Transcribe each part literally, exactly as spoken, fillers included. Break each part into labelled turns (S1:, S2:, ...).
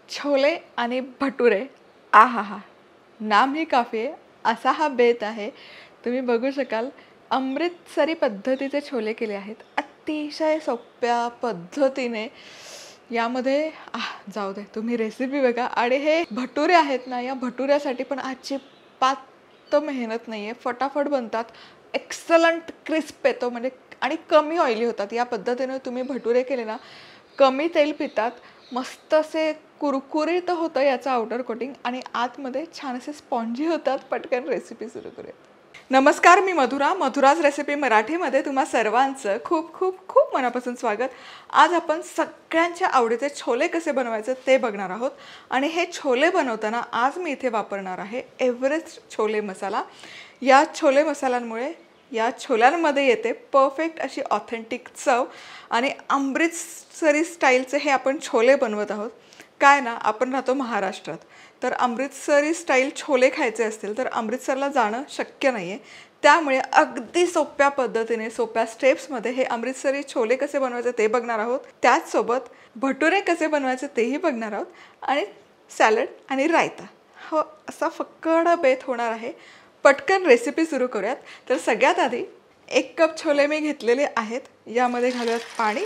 S1: छोले आणि भटुरे आहाहा, नाम ही काफी आहे असा हा बेत आहे. तुम्ही बघू शकाल अमृतसरी पद्धतीचे छोले केले आहेत अतिशय सोप्या पद्धतीने. यामध्ये आह जाऊ दे, तुम्ही रेसिपी बघा. आणि हे भटुरे आहेत ना, या भटुऱ्यासाठी पण अजिबात मेहनत नाही आहे, फटाफट बनतात, एक्सलंट क्रिस्प येतो म्हणजे, आणि कमी ऑइली होतात. या पद्धतीने तुम्ही भटुरे केले ना, कमी तेल पितात, मस्त असे कुरकुरीत होतं याचं आउटर कोटिंग आणि आतमध्ये छान असे स्पॉन्जी होतात. पटकन रेसिपी सुरू करूया. नमस्कार, मी मधुरा. मधुराज रेसिपी मराठीमध्ये तुम्हा सर्वांचं खूप खूप खूप मनापासून स्वागत. आज आपण सगळ्यांच्या आवडीचे छोले कसे बनवायचे ते बघणार आहोत. आणि हे छोले बनवताना आज मी इथे वापरणार आहे एव्हरेस्ट छोले मसाला. या छोले मसाल्यांमुळे या छोल्यांमध्ये येते परफेक्ट अशी ऑथेंटिक चव. आणि अमृतसरी स्टाईलचे हे आपण छोले बनवत आहोत. काय ना, आपण राहतो महाराष्ट्रात, तर अमृतसरी स्टाईल छोले खायचे असतील तर अमृतसरला जाणं शक्य नाही आहे. त्यामुळे अगदी सोप्या पद्धतीने सोप्या स्टेप्समध्ये हे अमृतसरी छोले कसे बनवायचे ते बघणार आहोत. त्याचसोबत भटुरे कसे बनवायचे तेही बघणार आहोत. आणि सॅलड आणि रायता, हो असा फक्कड बेत होणार आहे. पटकन रेसिपी सुरू करूयात. तर सगळ्यात आधी एक कप छोले मी घेतलेले आहेत. यामध्ये घालूयात पाणी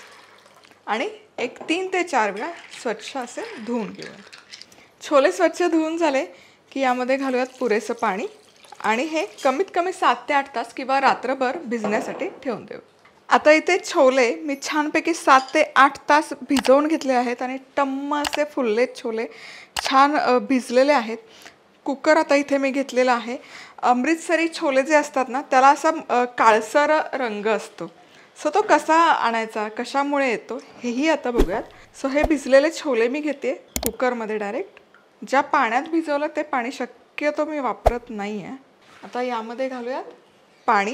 S1: आणि एक तीन ते चार वेळा स्वच्छ असे धुवून घेऊयात. छोले स्वच्छ धुवून झाले की यामध्ये घालूयात पुरेसं पाणी आणि हे कमीत कमी सात ते आठ तास किंवा रात्रभर भिजण्यासाठी ठेवून देऊ. आता इथे छोले मी छानपैकी सात ते आठ तास भिजवून घेतले आहेत आणि टम्म असे फुललेत छोले, छान भिजलेले आहेत. कुकर आता इथे मी घेतलेला आहे. अमृतसरी छोले जे असतात ना, त्याला असा काळसर रंग असतो. सो तो कसा आणायचा, कशामुळे येतो हेही आता बघूयात. सो हे भिजलेले छोले मी घेते कुकरमध्ये डायरेक्ट. ज्या पाण्यात भिजवलं ते पाणी शक्यतो मी वापरत नाही आहे. आता यामध्ये घालूयात पाणी,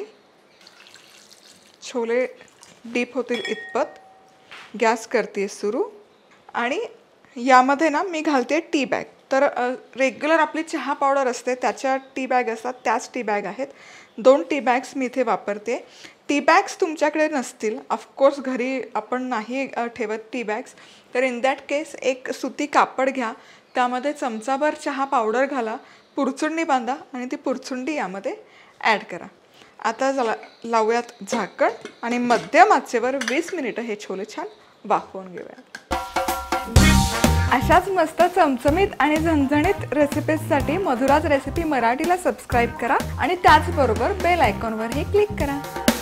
S1: छोले डीप होतील इतपत. गॅस करते सुरू. आणि यामध्ये ना मी घालते टी बॅग. तर रेग्युलर आपली चहा पावडर असते त्याच्या टी बॅग असतात, त्याच टी बॅग आहेत. दोन टी बॅग्स मी इथे वापरते. टी बॅग्स तुमच्याकडे नसतील, ऑफकोर्स घरी आपण नाही ठेवत टी बॅग्स, तर इन दॅट केस एक सुती कापड घ्या, त्यामध्ये चमचाभर चहा पावडर घाला, पुरचुंडी बांधा आणि ती पुरचुंडी यामध्ये ॲड करा. आता जला लावूयात झाकण आणि मध्यम आचेवर वीस मिनिटं हे छोले छान वाफवून घेऊयात. अशाच मस्त चमचमीत आणि झणझणीत रेसिपीजसाठी मधुराज रेसिपी मराठीला सबस्क्राईब करा आणि त्याचबरोबर बेल आयकॉनवरही क्लिक करा.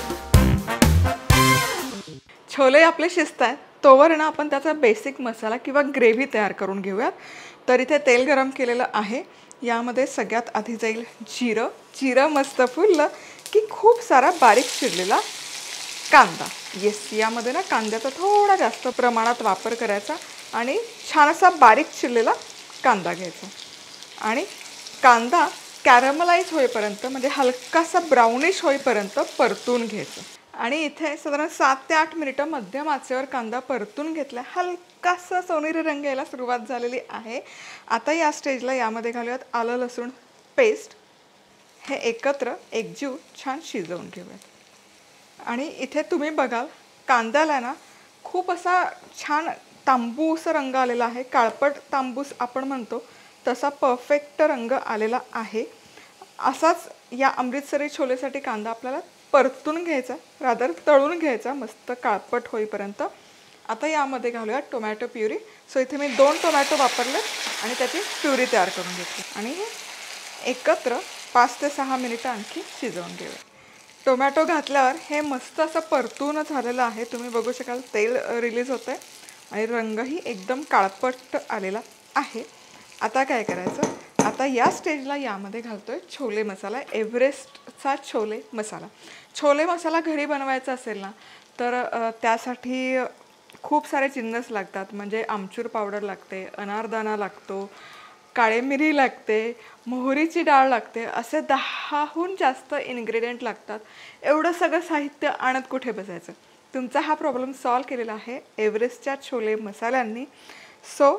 S1: छोले आपले शिजत आहेत तोवर ना आपण त्याचा बेसिक मसाला किंवा ग्रेव्ही तयार करून घेऊयात. तर इथे तेल गरम केलेलं आहे. यामध्ये सगळ्यात आधी जाईल जिरं. जिरं मस्त फुललं की खूप सारा बारीक चिरलेला कांदा. येस, यामध्ये ना कांद्याचा थोडा जास्त प्रमाणात वापर करायचा आणि छान असा बारीक चिरलेला कांदा घ्यायचा. आणि कांदा कॅरमलाइज होईपर्यंत म्हणजे हलकासा ब्राउनिश होईपर्यंत परतून घ्यायचं. आणि इथे साधारण सात ते आठ मिनिटं मध्यम आचेवर कांदा परतून घेतला. हलकासा सोनेरी रंग यायला सुरुवात झालेली आहे. आता या स्टेजला यामध्ये घालूयात आलं लसूण पेस्ट. हे एकत्र एकजीव छान शिजवून घेऊयात. आणि इथे तुम्ही बघाल कांद्याला ना खूप असा छान तांबूस रंग आलेला आहे. काळपट तांबूस आपण म्हणतो तसा परफेक्ट रंग आलेला आहे. असाच या अमृतसरी छोलेसाठी कांदा आपल्याला परतून घ्यायचा, रादर तळून घ्यायचा मस्त काळपट होईपर्यंत. आता यामध्ये घालूया टोमॅटो प्युरी. सो इथे मी दोन टोमॅटो वापरले आणि त्याची प्युरी तयार करून घेतली. आणि हे एकत्र पाच ते सहा मिनिटं आणखी शिजवून घेऊया. टोमॅटो घातल्यावर हे मस्त असं परतून झालेलं आहे. तुम्ही बघू शकाल तेल रिलीज होतं आहे आणि रंगही एकदम काळपट आलेला आहे. आता काय करायचं, आता या स्टेजला यामध्ये घालतोय छोले मसाला, एव्हरेस्टचा छोले मसाला. छोले मसाला घरी बनवायचा असेल ना तर त्यासाठी खूप सारे जिन्नस लागतात. म्हणजे आमचूर पावडर लागते, अनारदाना लागतो, काळे मिरी लागते, मोहरीची डाळ लागते, असे दहाहून जास्त इन्ग्रेडियंट लागतात. एवढं सगळं साहित्य आणत कुठे बसायचं. तुमचा हा प्रॉब्लेम सॉल्व केलेला आहे एव्हरेस्टच्या छोले मसाल्यांनी. सो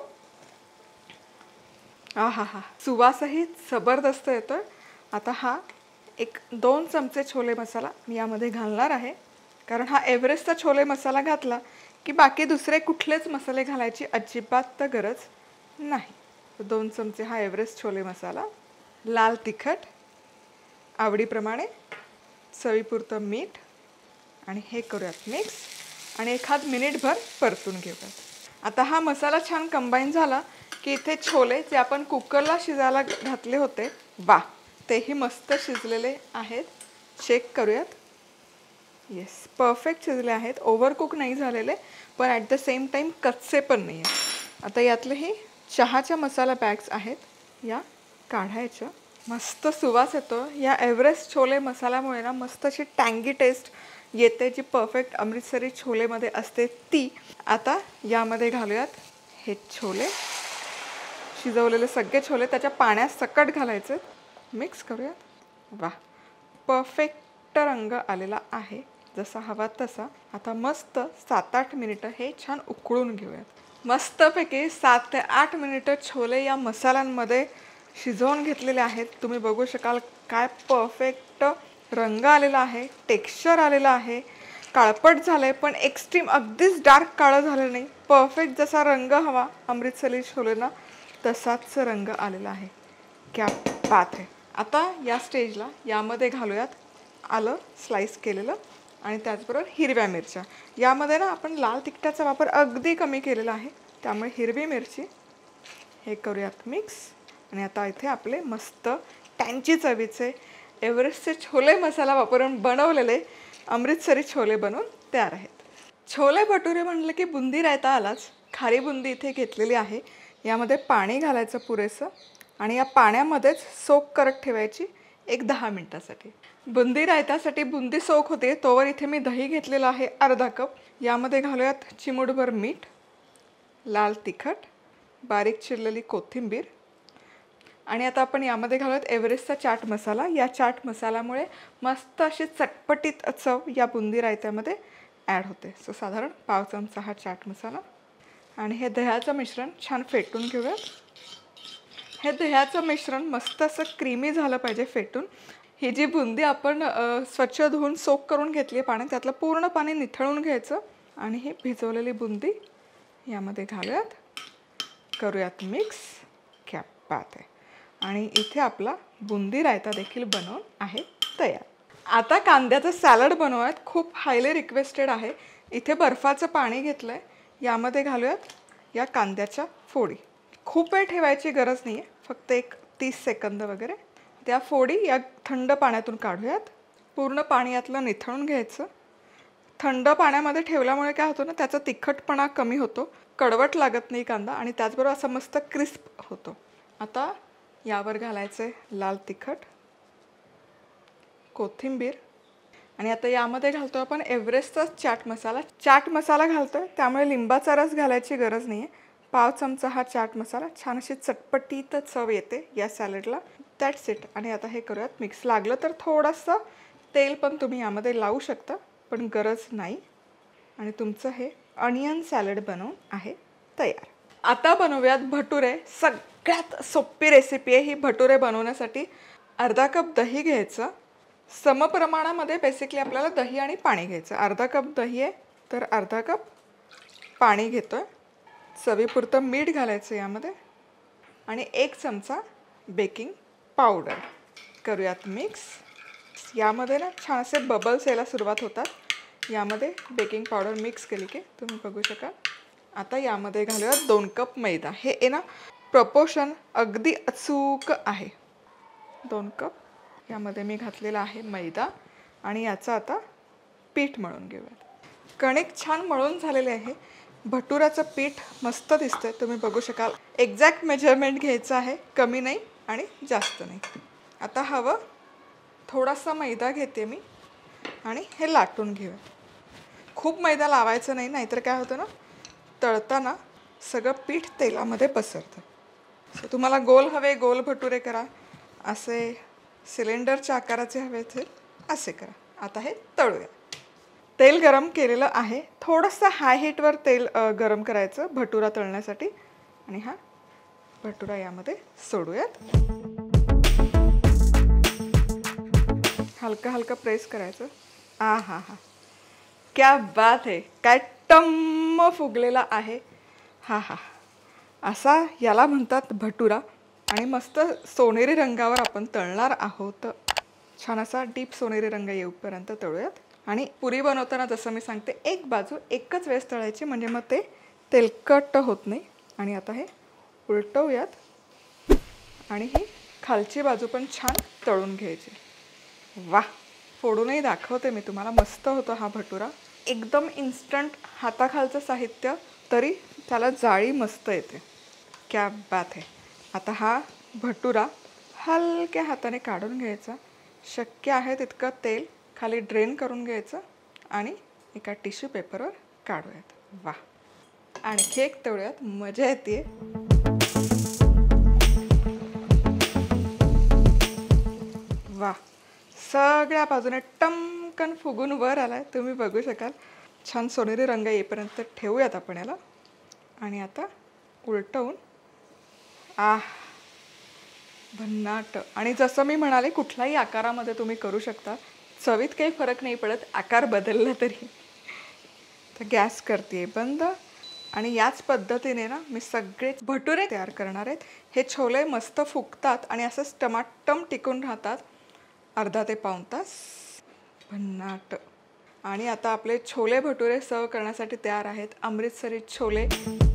S1: हा हा हा सुवासही जबरदस्त येतो. आता हा एक दोन चमचे छोले मसाला मी यामध्ये घालणार आहे, कारण हा एव्हरेस्टचा छोले मसाला घातला की बाकी दुसरे कुठलेच मसाले घालायची अजिबात गरज नाही. दोन चमचे हा एव्हरेस्ट छोले मसाला, लाल तिखट आवडीप्रमाणे, चवीपुरतं मीठ आणि हे करूयात मिक्स आणि एखाद मिनिटभर परतून घेऊयात. आता हा मसाला छान कंबाईन झाला की इथे छोले जे आपण कुकरला शिजायला घातले होते, वा तेही मस्त शिजलेले आहेत. चेक करूयात. येस, परफेक्ट शिजले आहेत. ओव्हरकुक नाही झालेले पण ॲट द सेम टाईम कच्चे पण नाही आहेत. आता यातले हे चहाच्या मसाला बॅग्स आहेत, या काढायच्या. मस्त सुवास येतो या एव्हरेस्ट छोले मसाल्यामुळे ना. मस्त अशी टँगी टेस्ट येते जी परफेक्ट अमृतसरी छोलेमध्ये असते ती. आता यामध्ये घालूयात हे छोले, शिजवलेले सगळे छोले त्याच्या पाण्यात सकट घालायचे. मिक्स करूयात. वा, परफेक्ट रंग आलेला आहे जसा हवा तसा. आता मस्त सात आठ मिनिटं हे छान उकळून घेऊयात. मस्तपैकी सात ते आठ मिनिटं छोले या मसाल्यांमध्ये शिजवून घेतलेले आहेत. तुम्ही बघू शकाल काय परफेक्ट रंग आलेला आहे, टेक्स्चर आलेलं आहे. काळपट झालंय पण एक्स्ट्रीम अगदीच डार्क काळं झालं नाही. परफेक्ट जसा रंग हवा अमृतसरी छोलेला तसाच रंग आलेला आहे. क्या बात आहे. आता या स्टेजला यामध्ये घालूयात आलं स्लाइस केलेलं आणि त्याचबरोबर हिरव्या मिरच्या. यामध्ये ना आपण लाल तिखटाचा वापर अगदी कमी केलेला आहे, त्यामुळे हिरवी मिरची हे करूयात मिक्स. आणि आता इथे आपले मस्त टँची चवीचे एव्हरेस्टचे छोले मसाला वापरून बनवलेले अमृतसरी छोले बनवून तयार आहेत. छोले भटुरे म्हटलं की बुंदी रायता आलाच. खारी बुंदी इथे घेतलेली आहे. यामध्ये पाणी घालायचं पुरेसं आणि या पाण्यामध्येच सोक करत ठेवायची एक दहा मिनटासाठी. बुंदी रायतासाठी बुंदी सोक होते तोवर इथे मी दही घेतलेलं आहे अर्धा कप. यामध्ये घालूयात चिमूटभर मीठ, लाल तिखट, बारीक चिरलेली कोथिंबीर आणि आता आपण यामध्ये घालूयात एव्हरेस्टचा चाट मसाला. या चाट मसाल्यामुळे मस्त अशी चटपटीत चव या बुंदी रायत्यामध्ये ॲड होते. सो साधारण पाव चमचा हा चाट मसाला आणि हे दह्याचं मिश्रण छान फेटून घेऊयात. हे दह्याचं मिश्रण मस्त असं क्रीमी झालं पाहिजे फेटून. ही जी बुंदी आपण स्वच्छ धुवून सोक करून घेतली आहे पाण्यात, त्यातलं पूर्ण पाणी निथळून घ्यायचं आणि ही भिजवलेली बुंदी यामध्ये घालूयात, करूयात मिक्स. क्या बात आहे. आणि इथे आपला बुंदी रायता देखील बनवून आहे तयार. आता कांद्याचं सॅलड बनवूयात. खूप हायली रिक्वेस्टेड आहे. इथे बर्फाचं पाणी घेतलं आहे, यामध्ये घालूयात या कांद्याच्या फोडी. खूप वेळ ठेवायची गरज नाही आहे, फक्त एक तीस सेकंद वगैरे. त्या फोडी या थंड पाण्यातून काढूयात. पूर्ण पाणी यातलं निथळून घ्यायचं. थंड पाण्यामध्ये ठेवल्यामुळे काय होतं ना, त्याचा तिखटपणा कमी होतो, कडवट लागत नाही कांदा आणि त्याचबरोबर असा मस्त क्रिस्प होतो. आता यावर घालायचे लाल तिखट, कोथिंबीर आणि आता यामध्ये घालतो आपण एव्हरेस्टचा चाट मसाला. चाट मसाला घालतोय त्यामुळे लिंबाचा रस घालायची गरज नाही आहे. पाव चमचा हा चाट मसाला. छान अशी चटपटीत चव येते या सॅलडला. That's it. आणि आता हे करूयात मिक्स. लागलं तर थोडंसं तेल पण तुम्ही यामध्ये लावू शकता, पण गरज नाही. आणि तुमचं हे अनियन सॅलड बनवून आहे तयार. आता बनवूयात भटुरे. सगळ्यात सोपी रेसिपी आहे ही भटुरे बनवण्यासाठी. अर्धा कप दही घ्यायचं. समप्रमाणामध्ये बेसिकली आपल्याला दही आणि पाणी घ्यायचं. अर्धा कप दही आहे तर अर्धा कप पाणी घेतो आहे. चवीपुरतं मीठ घालायचं यामध्ये आणि एक चमचा बेकिंग पावडर. करूयात मिक्स. यामध्ये ना छान असे बबल्स यायला सुरुवात होतात. यामध्ये बेकिंग पावडर मिक्स केली की तुम्ही बघू शकाल. आता यामध्ये घालूयात दोन कप मैदा. हे आहे ना प्रपोर्शन अगदी अचूक आहे. दोन कप यामध्ये मी घातलेला आहे मैदा आणि याचं आता पीठ मळून घेऊयात. कणिक छान मळून झालेले आहे. भटुराचं पीठ मस्त दिसतंय, तुम्ही बघू शकाल. एक्झॅक्ट मेजरमेंट घ्यायचं आहे, कमी नाही आणि जास्त नाही. आता हवं थोडासा मैदा घेते मी आणि हे लाटून घेऊया. खूप मैदा लावायचं नाही, नाहीतर काय होतं ना, तळताना सगळं पीठ तेलामध्ये पसरतं. सो तुम्हाला गोल हवे गोल भटुरे करा, असे सिलेंडरच्या आकाराचे हवे असेल असे करा. आता हे तळूया. तेल गरम केलेलं आहे. थोडंसं हाय हीटवर तेल गरम करायचं भटुरा तळण्यासाठी आणि हा भटुरा यामध्ये सोडूयात. हलका हलका प्रेस करायचं. आ हा हा, क्या बात आहे. काय टम्म फुगलेला आहे. हा हा, असा याला म्हणतात भटुरा आणि मस्त सोनेरी रंगावर आपण तळणार आहोत. छान असा डीप सोनेरी रंग येऊपर्यंत तळूयात. आणि पुरी बनवताना जसं मी सांगते एक बाजू एकच वेळेस तळायची म्हणजे मग ते तेलकट होत नाही. आणि आता हे उलटवूयात आणि ही खालची बाजू पण छान तळून घ्यायची. वा, फोडूनही दाखवते मी तुम्हाला. मस्त होतो हा भटुरा. एकदम इन्स्टंट, हाताखालचं साहित्य तरी त्याला जाळी मस्त येते. क्या बात आहे. आता हा भटुरा हलक्या हाताने काढून घ्यायचा. शक्य आहे तितकं तेल खाली ड्रेन करून घ्यायचं आणि एका टिश्यू पेपरवर काढूयात. वा, आणखी एक तळूयात. मजा येते. वा, सगळ्या बाजूने टमकन फुगून वर आलाय. तुम्ही बघू शकाल. छान सोनेरी रंग येईपर्यंत ठेवूयात आपण याला. आणि आता उलटवून आह, भन्नाट. आणि जसं मी म्हणाले कुठल्याही आकारामध्ये तुम्ही करू शकता. चवीत काही फरक नाही पडत आकार बदलला तरी. तर गॅस करते बंद. आणि याच पद्धतीने ना मी सगळे भटुरे तयार करणार आहेत. हे छोले मस्त फुगतात आणि असंच टमाटम टिकून राहतात अर्धा ते पाऊण तास. भन्नाट. आणि आता आपले छोले भटुरे सर्व करण्यासाठी तयार आहेत. अमृतसरी छोले.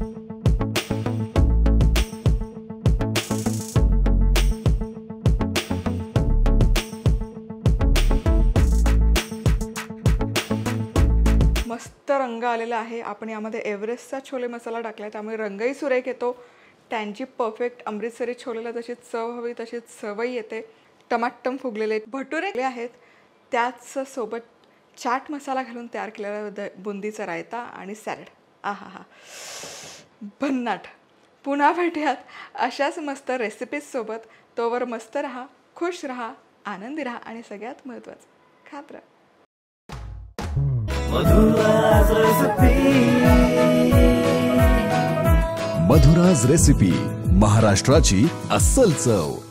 S1: मस्त रंग आलेला आहे. आपण यामध्ये एव्हरेस्टचा छोले मसाला टाकला त्यामुळे रंगही सुरेख येतो. त्यांची परफेक्ट अमृतसरी छोलेला जशी चव हवी तशी चवही येते. टमाटम फुगलेले भटुरे आहेत. त्याच सोबत चाट मसाला घालून तयार केलेला बुंदीचा रायता आणि सॅलड. आहा हा, भन्नाट. पुन्हा भेटूयात अशाच मस्त रेसिपीजसोबत. तोवर मस्त राहा, खुश राहा, आनंदी राहा आणि सगळ्यात महत्त्वाचं खात राहा.
S2: मधुराज रेसिपी, महाराष्ट्राची अस्सल चव.